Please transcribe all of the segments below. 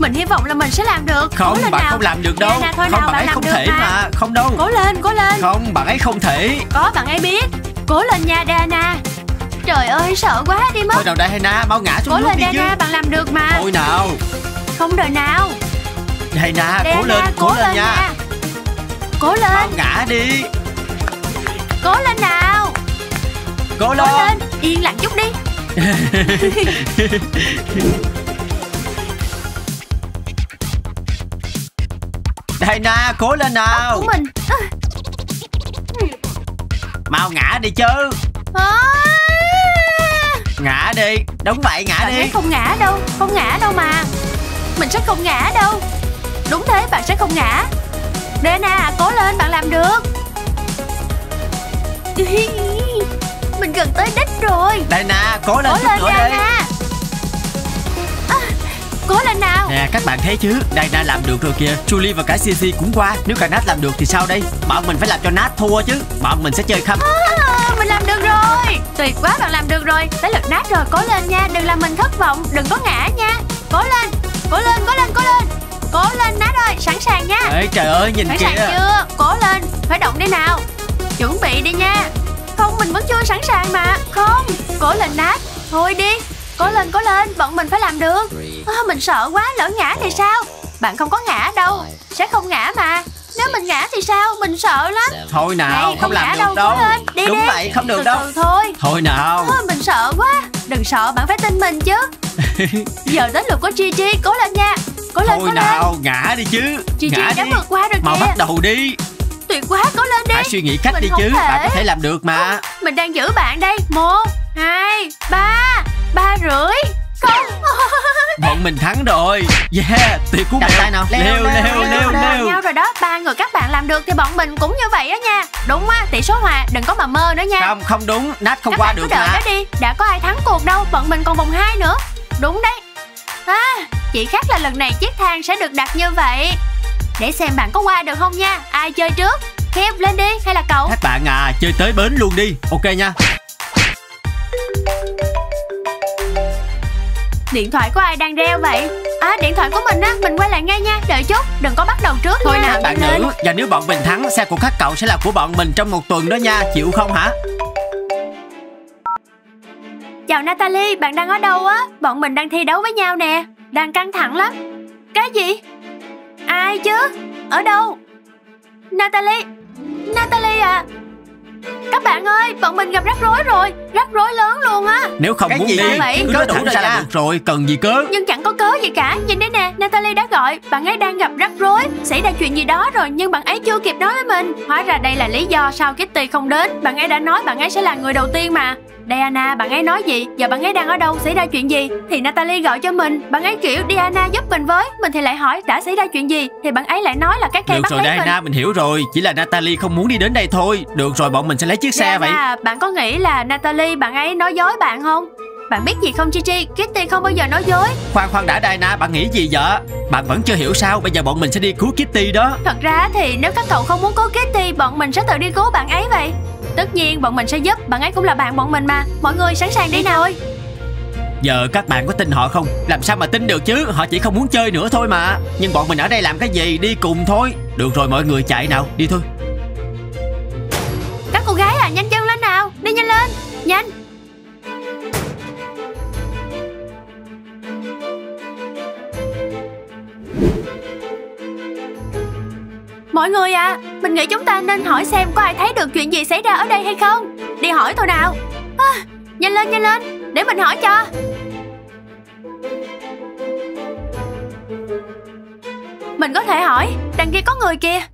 Mình hy vọng là mình sẽ làm được. Không, bạn nào. không làm được đâu. Diana, thôi không, nào, bạn ấy làm không được thể mà. Không đâu. Cố lên, cố lên. Không, bạn ấy không thể. Có, bạn ấy biết. Cố lên nha Diana. Trời ơi, sợ quá đi mất. Thôi nào Diana, mau ngã xuống Cố nước lên đi chứ. Diana, bạn làm được mà. Thôi nào. Không đời nào. Diana, Diana, cố lên nha. Cố lên. Mau ngã đi. Cố lên nào. Cố Cố lên. lên. Yên lặng chút đi. Diana, cố lên nào. Của mình. Mau ngã đi chứ. Ngã đi. Đúng vậy, ngã Bạn đi. ấy không ngã đâu. Không ngã đâu mà. Mình sẽ không ngã đâu. Đúng thế, bạn sẽ không ngã. Diana, cố lên, bạn làm được. Mình gần tới đích rồi. Diana, cố lên Cố chút lên nữa đi. Diana. Cố lên nào. Nè, các bạn thấy chứ, Diana làm được rồi kìa. Julie và cả Cici cũng qua. Nếu cả Nat làm được thì sao đây? Bọn mình phải làm cho Nat thua chứ. Bọn mình sẽ chơi khăm. Mình làm được rồi. Tuyệt quá, bạn làm được rồi. Tới lượt Nat rồi, cố lên nha. Đừng làm mình thất vọng, đừng có ngã nha. Cố lên, cố lên, cố lên, cố lên. Cố lên Nat ơi, sẵn sàng nha. Ê trời ơi, nhìn Sẵn kìa. sàng chưa? Cố lên, phải động đi nào. Chuẩn bị đi nha. Không, mình vẫn chưa sẵn sàng mà. Không, cố lên Nat. Thôi đi. Cố lên, bọn mình phải làm được. Mình sợ quá, lỡ ngã thì sao? Bạn không có ngã đâu. Sẽ không ngã mà. Nếu mình ngã thì sao? Mình sợ lắm. Thôi nào, Này, không làm ngã được đâu. đâu. Cố lên, đi Đúng đi. vậy, không được Từ đâu. từ thôi. Thôi nào. Mình sợ quá. Đừng sợ, bạn phải tin mình chứ. Giờ tới lượt của Gigi. Cố lên nha. Cố lên, Thôi cố nào, lên. ngã đi chứ. Gigi Ngã đã đi. vượt qua rồi Mau kìa. bắt đầu đi. Tuyệt quá, cố lên đi. Hãy suy nghĩ cách Mình đi không chứ. thể. Bạn có thể làm được mà. Mình đang giữ bạn đây. 1, 2, 3. 3 rưỡi. Không. Bọn mình thắng rồi. Yeah, tuyệt cú mèo. nào. Leo, leo, leo, Nhau leo. rồi đó. 3 người các bạn làm được thì bọn mình cũng như vậy á nha. Đúng á, tỷ số hòa, đừng có mà mơ nữa nha. Không, không đúng. Nat không Các qua bạn được cứ đợi mà. đó đi. Đã có ai thắng cuộc đâu. Bọn mình còn vòng 2 nữa. Đúng đấy. Chỉ khác là lần này chiếc thang sẽ được đặt như vậy. Để xem bạn có qua được không nha. Ai chơi trước? Kev lên đi hay là cậu? Các bạn à, chơi tới bến luôn đi. Ok nha. Điện thoại của ai đang reo vậy? Điện thoại của mình á. Mình quay lại ngay nha. Đợi chút, đừng có bắt đầu trước Thôi nha. nào bạn Nhanh lên. nữ. Và nếu bọn mình thắng, xe của các cậu sẽ là của bọn mình trong 1 tuần đó nha. Chịu không hả? Chào Natalie, bạn đang ở đâu á? Bọn mình đang thi đấu với nhau nè. Đang căng thẳng lắm. Cái gì? Ai chứ? Ở đâu? Natalie. Natalie à? Các bạn ơi, bọn mình gặp rắc rối rồi. Rắc rối lớn luôn á. Nếu không Cái muốn gì đi, vậy? cứ Cớ nói đủ thẳng rồi ra là nha. được rồi. Cần gì cớ? Nhưng chẳng có cớ gì cả. Nhìn đây nè, Natalie đã gọi. Bạn ấy đang gặp rắc rối. Xảy ra chuyện gì đó rồi nhưng bạn ấy chưa kịp nói với mình. Hóa ra đây là lý do sao Kitty không đến. Bạn ấy đã nói bạn ấy sẽ là người đầu tiên mà. Diana, bạn ấy nói gì? Giờ bạn ấy đang ở đâu? Xảy ra chuyện gì? Thì Natalie gọi cho mình. Bạn ấy kiểu Diana giúp mình với. Mình thì lại hỏi đã xảy ra chuyện gì? Thì bạn ấy lại nói là cái cây Được bắt rồi lấy mình. Diana, mình hiểu rồi. Chỉ là Natalie không muốn đi đến đây thôi. Được rồi, bọn mình sẽ lấy chiếc xe vậy. Diana, bạn có nghĩ là Natalie bạn ấy nói dối bạn không? Bạn biết gì không Gigi? Kitty không bao giờ nói dối. Khoan đã Diana, bạn nghĩ gì vậy? Bạn vẫn chưa hiểu sao? Bây giờ bọn mình sẽ đi cứu Kitty đó. Thật ra thì nếu các cậu không muốn cứu Kitty, bọn mình sẽ tự đi cứu bạn ấy vậy. Tất nhiên bọn mình sẽ giúp. Bạn ấy cũng là bạn bọn mình mà. Mọi người sẵn sàng đi nào ơi. Giờ các bạn có tin họ không? Làm sao mà tin được chứ? Họ chỉ không muốn chơi nữa thôi mà. Nhưng bọn mình ở đây làm cái gì? Đi cùng thôi. Được rồi, mọi người chạy nào, đi thôi. Các cô gái à, nhanh chân lên nào. Đi nhanh lên. Nhanh. Mọi người à, mình nghĩ chúng ta nên hỏi xem có ai thấy được chuyện gì xảy ra ở đây hay không. Đi hỏi thôi nào. Nhanh lên, để mình hỏi cho. Mình có thể hỏi. Đằng kia có người kìa.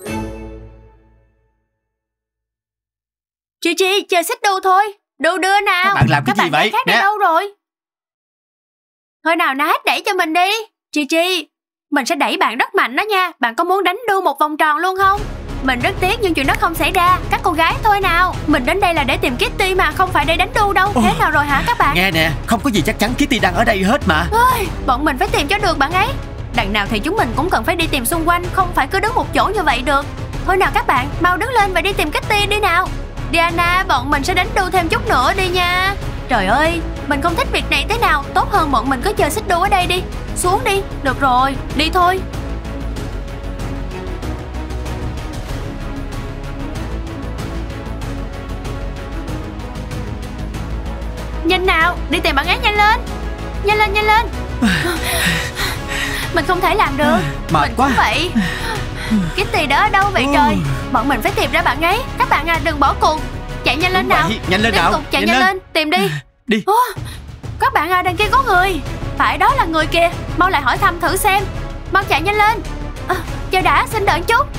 Gigi, chơi xích đu thôi. Đu đưa nào. Các bạn làm cái gì vậy? Khác đi Nè. đâu rồi? Thôi nào Nat, đẩy cho mình đi. Gigi, mình sẽ đẩy bạn rất mạnh đó nha. Bạn có muốn đánh đu một vòng tròn luôn không? Mình rất tiếc nhưng chuyện đó không xảy ra. Các cô gái thôi nào. Mình đến đây là để tìm Kitty mà, không phải để đánh đu đâu. Thế nào rồi hả các bạn? Nghe nè, không có gì chắc chắn Kitty đang ở đây hết mà. Bọn mình phải tìm cho được bạn ấy. Đằng nào thì chúng mình cũng cần phải đi tìm xung quanh, không phải cứ đứng một chỗ như vậy được. Thôi nào các bạn, mau đứng lên và đi tìm Kitty đi nào. Diana, bọn mình sẽ đánh đu thêm chút nữa đi nha. Trời ơi, mình không thích việc này thế nào. Tốt hơn bọn mình cứ chơi xích đu ở đây đi. Xuống đi. Được rồi, đi thôi. Nhanh nào, đi tìm bạn ấy nhanh lên. Nhanh lên, nhanh lên. Mình không thể làm được. Mệt Mình quá. cũng vậy. Kitty đó ở đâu vậy trời? Bọn mình phải tìm ra bạn ấy. Các bạn à, đừng bỏ cuộc. Chạy nhanh lên nào. Nhanh lên Tiếp nào. tục chạy nhanh lên. Tìm đi. Đi. Các bạn à, đằng kia có người. Phải, đó là người kìa. Mau lại hỏi thăm thử xem. Mau chạy nhanh lên. Chờ đã, xin đợi chút.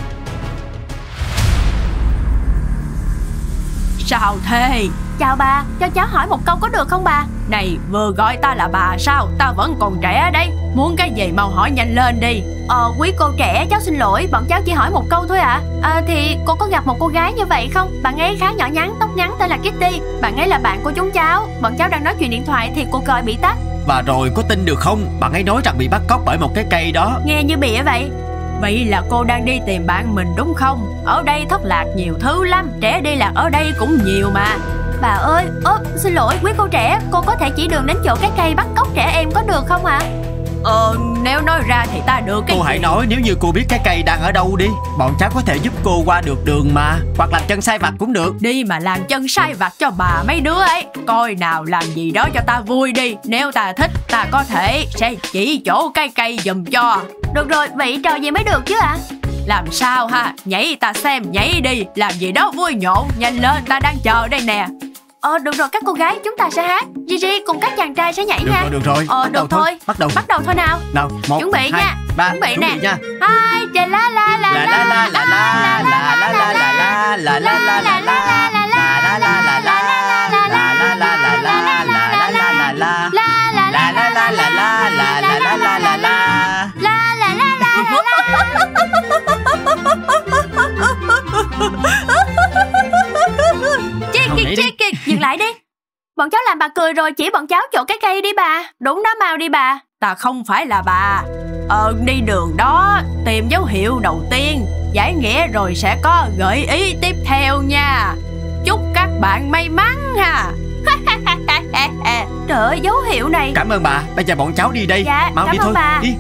Sao thế? Chào bà, cho cháu hỏi một câu có được không bà? Này, vừa gọi ta là bà sao? Ta vẫn còn trẻ đấy. Muốn cái gì mau hỏi nhanh lên đi. Quý cô trẻ, cháu xin lỗi, bọn cháu chỉ hỏi một câu thôi ạ. Thì cô có gặp một cô gái như vậy không? Bạn ấy khá nhỏ nhắn, tóc ngắn, tên là Kitty. Bạn ấy là bạn của chúng cháu. Bọn cháu đang nói chuyện điện thoại thì cuộc gọi bị tắt. Và rồi có tin được không? Bạn ấy nói rằng bị bắt cóc bởi một cái cây đó. Nghe như bịa vậy. Vậy là cô đang đi tìm bạn mình đúng không? Ở đây thất lạc nhiều thứ lắm. Trẻ đi lạc ở đây cũng nhiều mà. Bà ơi, xin lỗi quý cô trẻ, cô có thể chỉ đường đến chỗ cái cây bắt cóc trẻ em có được không ạ? Nếu nói ra thì ta được cái Cô gì? hãy nói nếu như cô biết cái cây đang ở đâu đi. Bọn cháu có thể giúp cô qua được đường mà. Hoặc làm chân sai vặt cũng được. Đi mà làm chân sai vặt cho bà mấy đứa ấy. Coi nào làm gì đó cho ta vui đi. Nếu ta thích, ta có thể sẽ chỉ chỗ cái cây giùm cho. Được rồi, vậy trò gì mới được chứ ạ? Làm sao ha? Nhảy ta xem, nhảy đi. Làm gì đó vui nhộn. Nhanh lên, ta đang chờ đây nè. Được rồi các cô gái, chúng ta sẽ hát. Gigi cùng các chàng trai sẽ nhảy nha. Được rồi. Được thôi. Bắt đầu. Bắt đầu thôi nào. Nào, 1, Chuẩn bị 2, nha. 3. Chuẩn bị Chuẩn nè. bị nha. 2, la la la la La la la la la la la la la la la la la la la la Chicky, dừng lại đi. Bọn cháu làm bà cười rồi, chỉ bọn cháu chỗ cái cây đi bà. Đúng đó, mau đi bà. Ta không phải là bà. Đi đường đó, tìm dấu hiệu đầu tiên, giải nghĩa rồi sẽ có gợi ý tiếp theo nha. Chúc các bạn may mắn ha. Trời ơi, dấu hiệu này. Cảm ơn bà, bây giờ bọn cháu đi đây. Dạ, mau cảm đi ơn thôi. bà. Đi.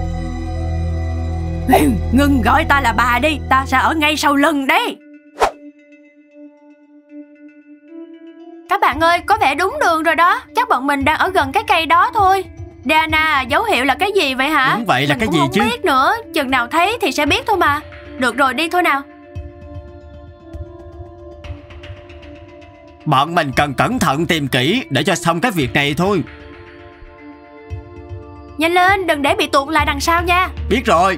Ngừng gọi ta là bà đi, ta sẽ ở ngay sau lưng đấy. Các bạn ơi, có vẻ đúng đường rồi đó. Chắc bọn mình đang ở gần cái cây đó thôi. Diana, dấu hiệu là cái gì vậy hả? Đúng vậy, là mình cái cũng gì không chứ? biết nữa. Chừng nào thấy thì sẽ biết thôi mà. Được rồi, đi thôi nào. Bọn mình cần cẩn thận tìm kỹ để cho xong cái việc này thôi. Nhanh lên, đừng để bị tuột lại đằng sau nha. Biết rồi.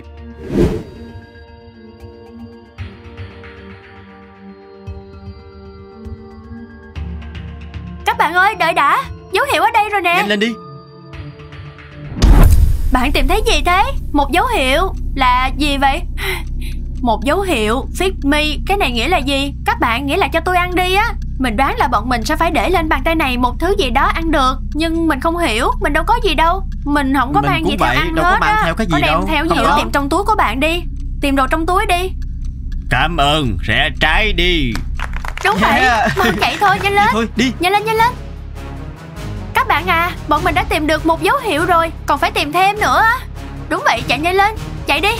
Các bạn ơi, đợi đã. Dấu hiệu ở đây rồi nè. Nhanh lên đi. Bạn tìm thấy gì thế? Một dấu hiệu là gì vậy? Một dấu hiệu feed me. Cái này nghĩa là gì? Các bạn, nghĩa là cho tôi ăn đi á. Mình đoán là bọn mình sẽ phải để lên bàn tay này một thứ gì đó ăn được. Nhưng mình không hiểu, mình đâu có gì đâu. Mình không có Mình mang cũng gì theo vậy, ăn đâu có hết mang á. theo cái gì có đem đâu. theo Không gì? có. Tìm trong túi của bạn đi. Tìm đồ trong túi đi. Cảm ơn, rẽ trái đi. Đúng vậy, mau chạy thôi, nhanh lên. Thôi, đi. Nhanh lên, nhanh lên. Các bạn à, bọn mình đã tìm được một dấu hiệu rồi. Còn phải tìm thêm nữa. Đúng vậy, chạy nhanh lên. Chạy đi.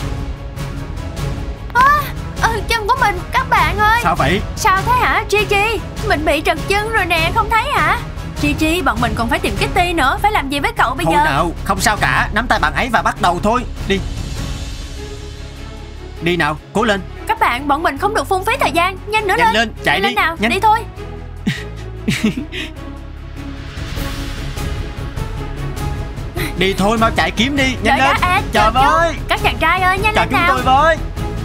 Chân của mình, các bạn ơi. Sao vậy? Sao thế hả Gigi? Mình bị trật chân rồi nè, không thấy hả? Gigi, bọn mình còn phải tìm Kitty nữa. Phải làm gì với cậu bây Thôi giờ? nào, không sao cả. Nắm tay bạn ấy và bắt đầu thôi. Đi. Đi nào, cố lên. Các bạn, bọn mình không được phung phí thời gian. Nhanh nữa Nhanh lên. lên, chạy Nhanh đi, lên nào, nhanh. đi thôi. Đi thôi, mau chạy kiếm đi. Nhanh Đợi lên. đã, Chờ với. các chàng trai ơi, nhanh Chờ lên chúng nào. tôi với.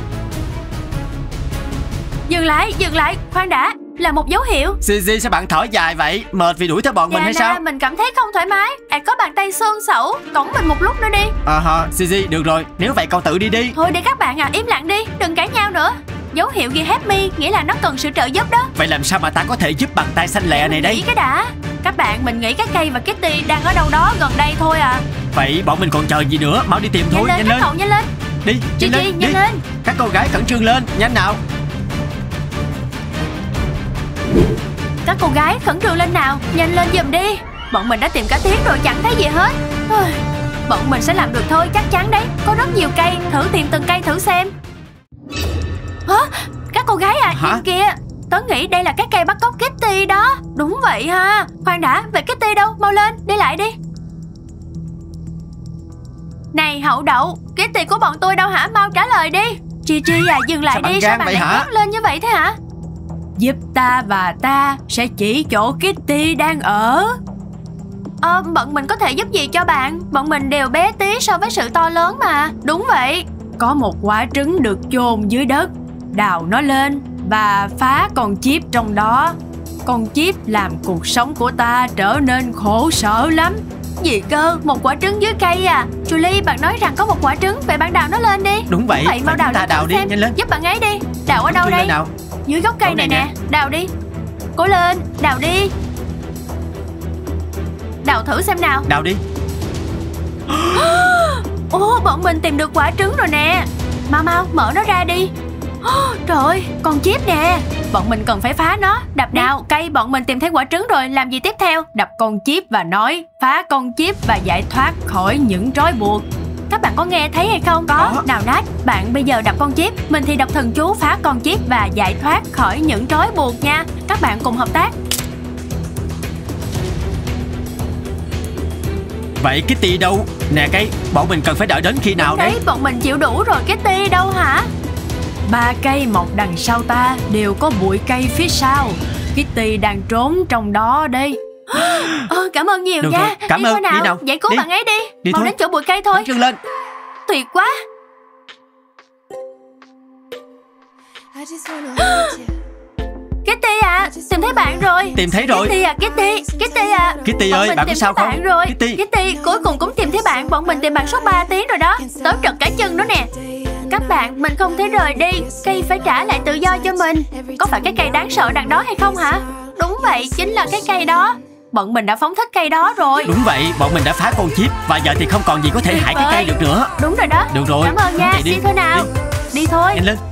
Dừng lại, khoan đã. Là một dấu hiệu. Gigi, sao bạn thở dài vậy? Mệt vì đuổi theo bọn mình hay sao? Mình cảm thấy không thoải mái. Có bàn tay xương sẩu. Cõng mình một lúc nữa đi. Gigi, được rồi. Nếu vậy cậu tự đi đi. Thôi đi các bạn à, im lặng đi. Đừng cãi nhau nữa. Dấu hiệu ghi help me nghĩa là nó cần sự trợ giúp đó. Vậy làm sao mà ta có thể giúp bàn tay xanh lẹ này Mình đây? nghĩ cái đã. Các bạn, mình nghĩ cái cây và Kitty đang ở đâu đó gần đây thôi à. Vậy bọn mình còn chờ gì nữa? Mau đi tìm thôi, nhanh lên. Nhanh lên. Đi, Gigi, nhanh lên. Các cô gái khẩn trương lên, nhanh nào. Các cô gái khẩn trương lên nào. Nhanh lên giùm đi. Bọn mình đã tìm cả tiếng rồi chẳng thấy gì hết. Bọn mình sẽ làm được thôi, chắc chắn đấy. Có rất nhiều cây, thử tìm từng cây thử xem. Hả? Các cô gái à, nhìn kìa. Tớ nghĩ đây là cái cây bắt cóc Kitty đó. Đúng vậy ha. Khoan đã, vậy Kitty đâu? Mau lên, đi lại đi. Này hậu đậu, Kitty của bọn tôi đâu hả? Mau trả lời đi. Chi à, dừng lại đi. Sao bạn lại hét lên như vậy thế hả? Giúp ta và ta sẽ chỉ chỗ Kitty đang ở. Bọn mình có thể giúp gì cho bạn? Bọn mình đều bé tí so với sự to lớn mà. Đúng vậy. Có một quả trứng được chôn dưới đất. Đào nó lên và phá con chip trong đó. Con chip làm cuộc sống của ta trở nên khổ sở lắm. Gì cơ? Một quả trứng dưới cây à? Julie, bạn nói rằng có một quả trứng, vậy bạn đào nó lên đi. Đúng vậy, mau đào lên đào đi, nhanh lên. Giúp bạn ấy đi. Đào ở đâu đây? Dưới gốc cây này nè. Đào đi. Cố lên, đào đi. Đào thử xem nào. Đào đi. Ồ, bọn mình tìm được quả trứng rồi nè. Mau mở nó ra đi. Trời ơi, con chip nè. Bọn mình cần phải phá nó. Đập nào, cây, bọn mình tìm thấy quả trứng rồi. Làm gì tiếp theo? Đập con chip và nói phá con chip và giải thoát khỏi những trói buộc. Các bạn có nghe thấy hay không? Có. Nào Nat, bạn bây giờ đập con chip, mình thì đọc thần chú phá con chip và giải thoát khỏi những trói buộc nha. Các bạn cùng hợp tác. Vậy Kitty đâu? Nè cây, bọn mình cần phải đợi đến khi nào đấy? Bọn mình chịu đủ rồi. Kitty đâu hả? 3 cây mọc đằng sau ta đều có bụi cây phía sau. Kitty đang trốn trong đó đây. Cảm ơn nhiều nha. Rồi. Cảm ơn. Nào. Đi nào. Giải cứu đi. bạn ấy đi. Đi mau thôi. Đến chỗ bụi cây thôi. Bắn chân lên. Tuyệt quá. Kitty à, tìm thấy bạn rồi. Tìm thấy rồi. Kitty à, Kitty à. Kitty ơi, bạn có sao không? Bạn rồi. Kitty, cuối cùng cũng tìm thấy bạn. Bọn mình tìm bạn suốt 3 tiếng rồi đó. Tớ trật cả chân đó nè. Các bạn, mình không thể rời đi. Cây phải trả lại tự do cho mình. Có phải cái cây đáng sợ đằng đó hay không hả? Đúng vậy, chính là cái cây đó. Bọn mình đã phóng thích cây đó rồi. Đúng vậy, bọn mình đã phá con chip và giờ thì không còn gì có thể hại cái cây được nữa. Đúng rồi đó. Được rồi. Cảm ơn nha. Đi thôi nào. Đi thôi. Nhanh lên.